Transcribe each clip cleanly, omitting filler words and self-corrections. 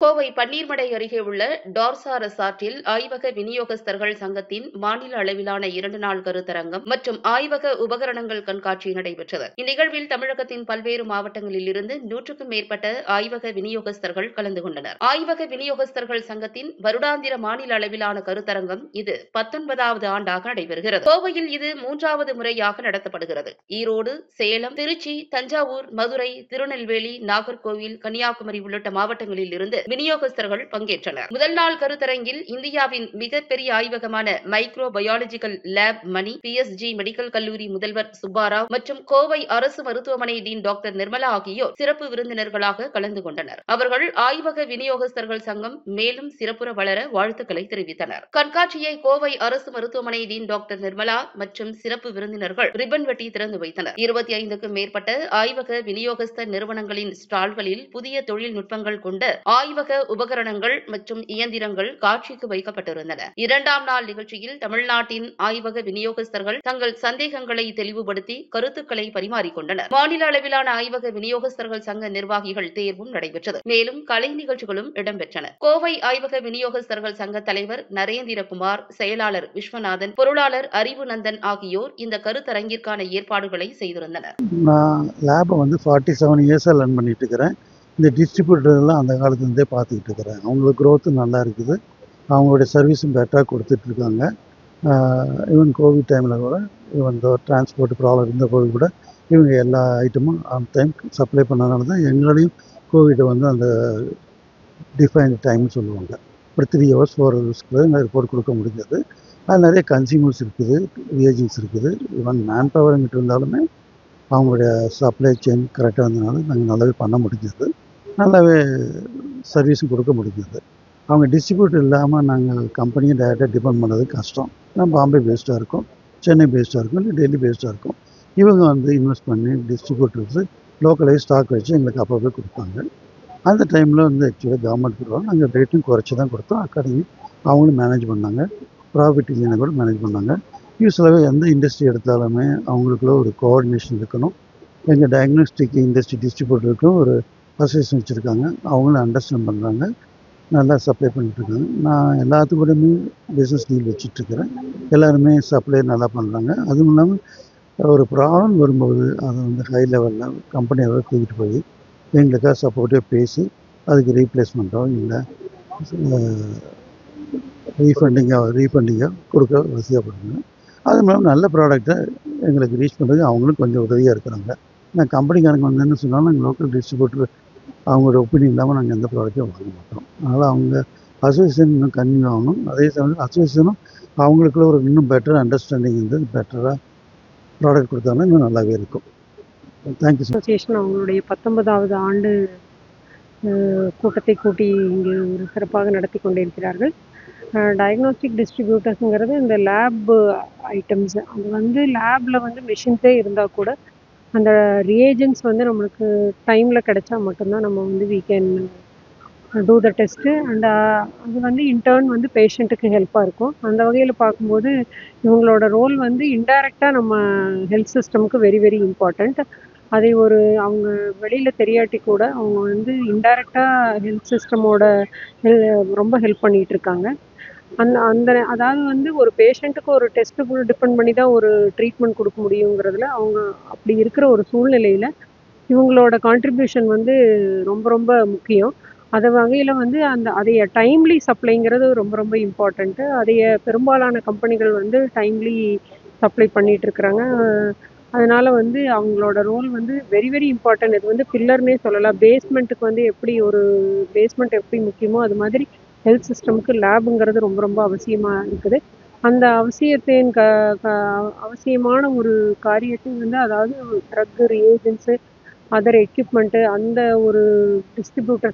கோவை பன்னீர்மடை அருகே உள்ள டார்சா ரெசார்ட்டில் ஆய்வக விநியோகஸ்தர்கள் சங்கத்தின் மாநில அளவிலான 2 நாள் கருத்தரங்கம் மற்றும் ஆய்வக உபகரணங்கள் கண்காட்சி நடைபெற்றது. இந்நிகழ்வில் தமிழகத்தின் பல்வேறு மாவட்டங்களில் இருந்து 100க்கும் மேற்பட்ட ஆய்வக விநியோகஸ்தர்கள் கலந்து கொண்டனர். ஆய்வக விநியோகஸ்தர்கள் சங்கத்தின் வருடாந்திர மாநில அளவிலான கருத்தரங்கம் இது 19வது ஆண்டாக நடைபெறுகிறது. கோவையில் இது 3வது முறையாக நடத்தப்படுகிறது. ஈரோடு, சேலம், திருச்சி, தஞ்சாவூர், மதுரை, திருநெல்வேலி, நாகர்கோவில், கன்னியாகுமரி உள்ளிட்ட மாவட்டங்களில் இருந்து விநியோகஸ்தர்கள் பங்கேற்றனர். முதல் நாள் கருத்தரங்கில் இந்தியாவின் மிகப்பெரிய ஆய்வகமான micro biological lab Mani, PSG medical கல்லூரி முதல்வர் சுப்பாராவ் மற்றும் கோவை அரசு மருத்துவமனை டீன் டாக்டர் நிர்மலா ஆகியோர் சிறப்பு விருந்தினர்களாக கலந்து கொண்டனர். அவர்கள் ஆய்வக விநியோகஸ்தர்கள் சங்கம் மேலும் சிறப்புற வளர வாழ்த்துக்களை தெரிவித்தனர். கண்காட்சியை கோவை அரசு மருத்துவமனை டீன் டாக்டர் நிர்மலா மற்றும் சிறப்பு விருந்தினர்கள் ரிப்பன் வெட்டி திறந்து வைத்தனர். 25க்கும் மேற்பட்ட ஆய்வக விநியோகஸ்த நிறுவனங்களின் ஸ்டால்களில் புதிய தொழில்நுட்பங்கள் கொண்ட ஆய்வக உபகரணங்கள் மற்றும் இயந்திரங்கள் காட்சிக்கு வைக்கப்பட்டிருந்தன. 2ஆம் நாள் நிகழ்ச்சியில் தமிழ்நாட்டின் ஆய்வக விநியோகஸ்தர்கள் தங்கள் சந்தேகங்களை தெளிவுபடுத்தி கருத்துக்களை பரிமாறிக்கொண்டனர். மாநில அளவிலான ஆய்வக விநியோகஸ்தர்கள் சங்க நிர்வாகிகள் தேர்வும் நடைபெற்றது. மேலும் கலை நிகழ்ச்சிகளும் இடம்பெற்றன. கோவை ஆய்வக விநியோகஸ்தர்கள் சங்க தலைவர் நரேந்திரகுமார், செயலாளர் விஸ்வநாதன், பொருளாளர் அறிவுநந்தன் ஆகியோர் இந்த கருத்தரங்கிற்கான ஏற்பாடுகளை செய்திருந்தனர். நான் லேபை 47 இயர்ஸாக ரன் பண்ணிட்டு இருக்கிறேன். இந்த டிஸ்ட்ரிபியூட்டர்லாம் அந்த காலத்துலேருந்தே பார்த்துக்கிட்டு இருக்கிறேன். அவங்களுக்கு க்ரோத்து நல்லா இருக்குது. அவங்களுடைய சர்வீஸும் பெட்டராக கொடுத்துட்ருக்காங்க. ஈவன் கோவிட் டைமில் கூட ஈவன் டிரான்ஸ்போர்ட் ப்ராப்ளம் இருந்த போது கூட இவங்க எல்லா ஐட்டமும் ஆன் டைம் சப்ளை பண்ணனால தான் எங்களாலையும் கோவிட்டை அந்த டிஃபைன்டு டைம்னு சொல்லுவாங்க. ஒரு 3 hours 4 ஹவர்ஸ்க்குள்ள ரிப்போர்ட் கொடுக்க முடிஞ்சது. அது நிறைய கன்சியூமர்ஸ் இருக்குது, ரியேஜன்ஸ் இருக்குது. ஈவன் மேன் பவர் எங்கிட்ட இருந்தாலுமே அவங்களுடைய சப்ளை செயின் கரெக்டாக இருந்தனால நாங்கள் நல்லாவே பண்ண முடிஞ்சது. நல்லாவே சர்வீஸும் கொடுக்க முடிஞ்சது. அவங்க டிஸ்ட்ரிபியூட்டர் இல்லாமல் நாங்கள் கம்பெனியை டைரெக்டாக டிபெண்ட் பண்ணுறது கஷ்டம். நான் பாம்பே பேஸ்டாக இருக்கும், சென்னை பேஸ்டாக இருக்கும், இல்லை டெல்லி பேஸ்டாக இருக்கும். இவங்க இன்வெஸ்ட் பண்ணி டிஸ்ட்ரிபியூட்டர்ஸு லோக்கலைஸ் ஸ்டாக் வச்சு எங்களுக்கு அப்பப்போ கொடுப்பாங்க. அந்த டைமில் ஆக்சுவலாக கவர்மெண்ட் கொடுப்பாங்க. நாங்கள் ரேட்டும் குறைச்சி தான் கொடுத்தோம். அகாடமி அவங்களும் மேனேஜ் பண்ணாங்க. ப்ராஃபிட் இல்லைன்னா கூட மேனேஜ் பண்ணாங்க. யூஸ்வலாகவே எந்த இண்டஸ்ட்ரி எடுத்தாலுமே அவங்களுக்குள்ள ஒரு கோஆர்டினேஷன் இருக்கணும். எங்கள் டயக்னோஸ்டிக் இண்டஸ்ட்ரி டிஸ்ட்ரிபியூட்டருக்கும் ஒரு அசோசியேஷன் வச்சுருக்காங்க. அவங்களும் அண்டர்ஸ்டாண்ட் பண்ணுறாங்க, நல்லா சப்ளை பண்ணிட்டுருக்காங்க. நான் எல்லாத்துக்கூடயுமே பிஸ்னஸ் டீல் வச்சிட்ருக்கிறேன். எல்லாருமே சப்ளை நல்லா பண்ணுறாங்க. அதுவும் இல்லாமல் ஒரு ப்ராப்ளம் வரும்போது அதை ஹை லெவலில் கம்பெனி அளவில் தூக்கிட்டு போய் எங்களுக்காக சப்போர்ட்டிவாக பேசி அதுக்கு ரீப்ளேஸ்மெண்ட்டோ இல்லை ரீஃபண்டிங்காக கொடுக்க வசதியாக பண்ணுங்க. அது மூலம் நல்ல ப்ராடக்டை எங்களுக்கு ரீச் பண்ணுறதுக்கு அவங்களும் கொஞ்சம் உதவியாக இருக்கிறாங்க. நான் கம்பெனிக்காரங்க என்ன சொன்னாலும் நாங்கள் லோக்கல் டிஸ்ட்ரிபியூட்டர் அவங்களோட ஒப்பீனியன் இல்லாமல் நாங்கள் எந்த ப்ராடக்ட்டையும் வாங்க மாட்டோம். அதனால் அவங்க அசோசியேஷன் இன்னும் கன்வியூ ஆகணும். அதே சமயம் அசோசியேஷனும் அவங்களுக்குள்ள ஒரு இன்னும் பெட்டர் அண்டர்ஸ்டாண்டிங் பெட்டராக ப்ராடக்ட் கொடுத்தாங்கன்னா இன்னும் நல்லாவே இருக்கும். Thank you sir. அசோசியேஷன் அவங்களுடைய 19வது ஆண்டு கூட்டத்தை கூட்டி இங்கு ஒரு சிறப்பாக நடத்தி கொண்டிருக்கிறார்கள். டயக்னோஸ்டிக் டிஸ்ட்ரிபியூட்டர்ஸுங்கிறது இந்த லேப் ஐட்டம்ஸ், அது லேபில் மிஷின்ஸே இருந்தால் கூட அந்த ரியேஜன்ஸ் நம்மளுக்கு டைமில் கிடைச்சா மட்டும்தான் நம்ம we can do the test. And அது இன்டர்ன் பேஷண்ட்டுக்கு ஹெல்ப்பாக இருக்கும். அந்த வகையில் பார்க்கும்போது இவங்களோட ரோல் இன்டைரக்டாக நம்ம ஹெல்த் சிஸ்டமுக்கு வெரி வெரி இம்பார்ட்டண்ட். அதை அவங்க வெளியில் தெரியாட்டி கூட அவங்க இன்டைரக்டாக ஹெல்த் சிஸ்டமோட ரொம்ப ஹெல்ப் பண்ணிகிட்ருக்காங்க. அதாவது ஒரு பேஷண்ட்டுக்கு ஒரு டெஸ்ட்டு டிபெண்ட் பண்ணி தான் ஒரு ட்ரீட்மெண்ட் கொடுக்க முடியுங்கிறதுல அவங்க அப்படி இருக்கிற ஒரு சூழ்நிலையில் இவங்களோட கான்ட்ரிபியூஷன் ரொம்ப ரொம்ப முக்கியம். அதை வகையில் அதைய டைம்லி சப்ளைங்கிறது ரொம்ப ரொம்ப இம்பார்ட்டண்ட்டு. அதைய பெரும்பாலான கம்பெனிகள் டைம்லி சப்ளை பண்ணிகிட்ருக்குறாங்க. அதனால் அவங்களோட ரோல் வெரி வெரி இம்பார்ட்டன்ட். இது பில்லர்னே சொல்லலாம். பேஸ்மெண்ட்டுக்கு எப்படி ஒரு பேஸ்மெண்ட் எப்படி முக்கியமோ அது மாதிரி ஹெல்த் சிஸ்டமுக்கு லேபுங்கிறது ரொம்ப ரொம்ப அவசியமாக இருக்குது. அந்த அவசியத்தின் அவசியமான ஒரு காரியத்தை அதாவது ட்ரக்கு, ரியேஜன்ஸு, அதர் எக்யூப்மெண்ட்டு, அந்த ஒரு டிஸ்ட்ரிபியூட்டர்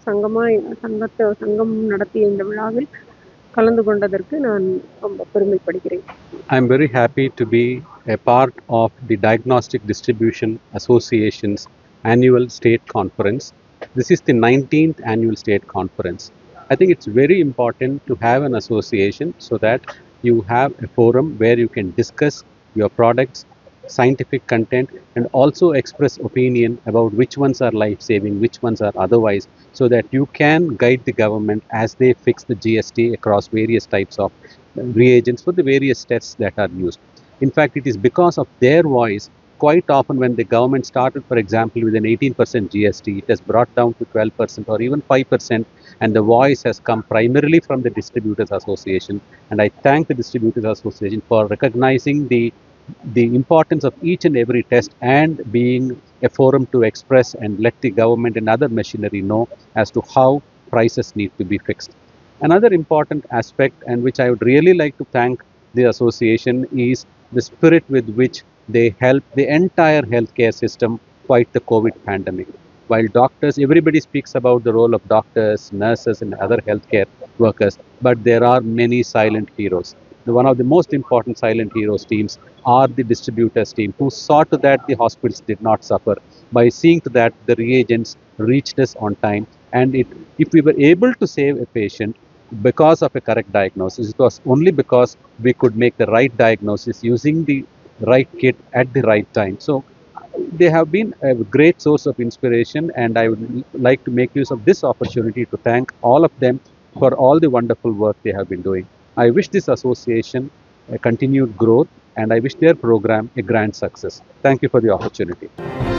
சங்கம் நடத்திய இந்த விழாவில் கலந்து கொண்டதற்கு நான் ரொம்ப பெருமைப்படுகிறேன். I am very happy to be a part of the Diagnostic Distribution Association's annual state conference. This is the 19th annual state conference. I think it's very important to have an association so that you have a forum where you can discuss your products scientific content, and also express opinion about which ones are life-saving, which ones are otherwise, so that you can guide the government as they fix the GST across various types of reagents for the various tests that are used. In fact, it is because of their voice. Quite often when the government started, for example, with an 18% GST, it has brought down to 12% or even 5%, and the voice has come primarily from the Distributors Association. And I thank the Distributors Association for recognizing the importance of each and every test and being a forum to express and let the government and other machinery know as to how prices need to be fixed. Another important aspect, and which I would really like to thank the association, is the spirit with which they help the entire healthcare system fight the COVID pandemic. While doctors, everybody speaks about the role of doctors, nurses, and other healthcare workers, but there are many silent heroes. One of the most important silent heroes teams are the distributors team, who saw to that the hospitals did not suffer by seeing to that the reagents reached us on time. And if we were able to save a patient because of a correct diagnosis, it was only because we could make the right diagnosis using the right kit at the right time. So they have been a great source of inspiration, and I would like to make use of this opportunity to thank all of them for all the wonderful work they have been doing. I wish this association a continued growth, and I wish their program a grand success. Thank you for the opportunity.